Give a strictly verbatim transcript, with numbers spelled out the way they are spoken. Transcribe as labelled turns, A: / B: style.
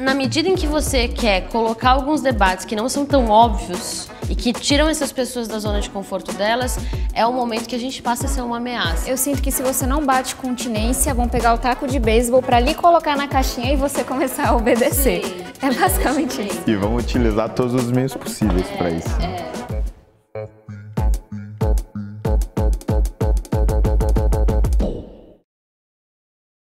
A: na medida em que você quer colocar alguns debates que não são tão óbvios e que tiram essas pessoas da zona de conforto delas, é o momento que a gente passa a ser uma ameaça.
B: Eu sinto que se você não bate continência, vão pegar o taco de beisebol pra lhe colocar na caixinha e você começar a obedecer. Sim, é basicamente isso.
C: E vão utilizar todos os meios possíveis é, para isso.
A: É.